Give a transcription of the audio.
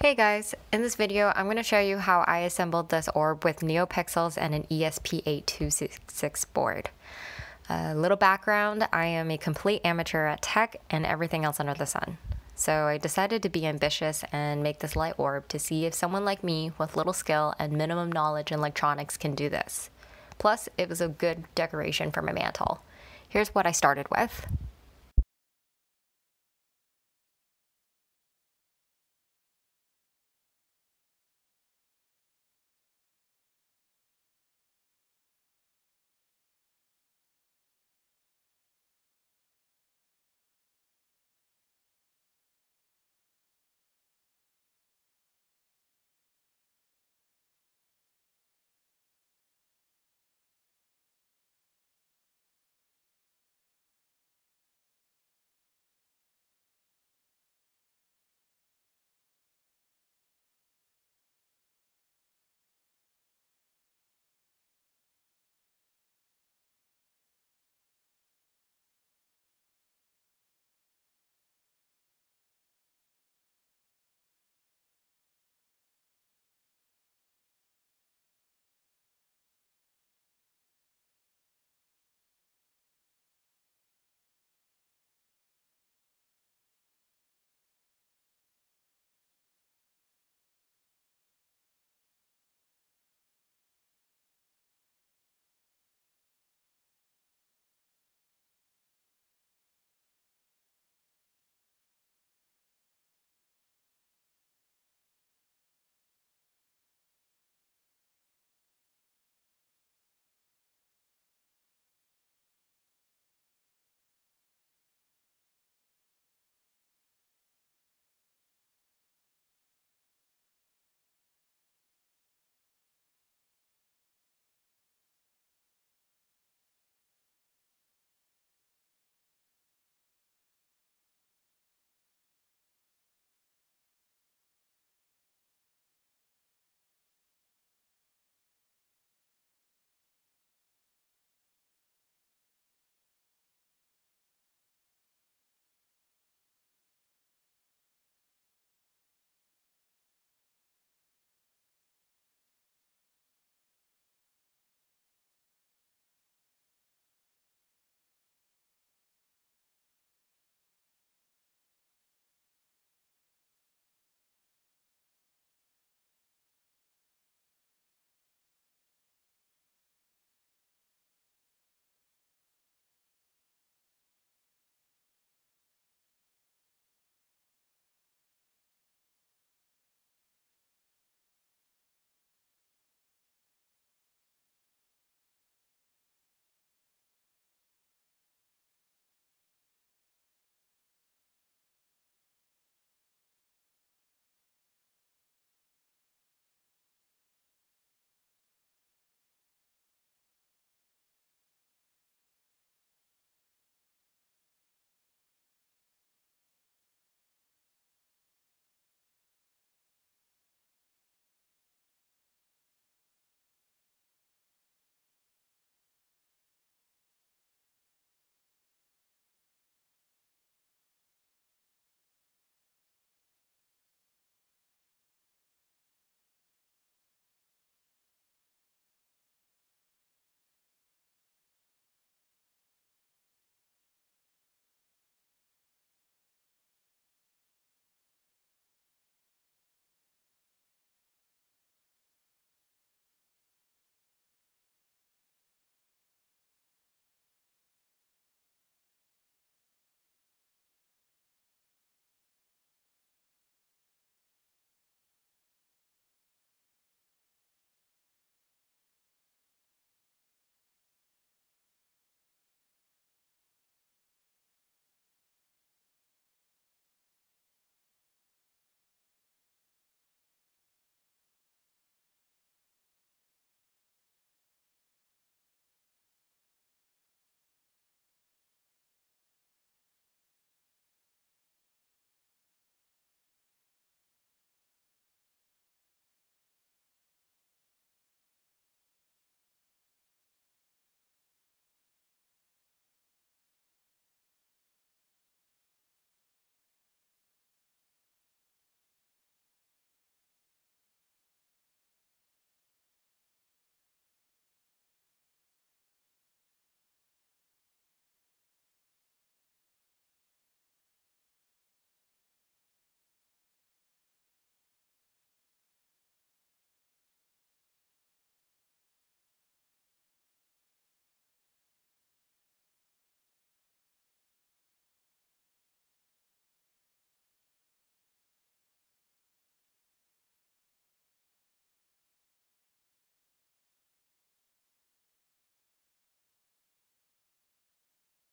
Hey guys, in this video I'm going to show you how I assembled this orb with NeoPixels and an ESP8266 board. A little background, I am a complete amateur at tech and everything else under the sun. So I decided to be ambitious and make this light orb to see if someone like me with little skill and minimum knowledge in electronics can do this. Plus, it was a good decoration for my mantle. Here's what I started with.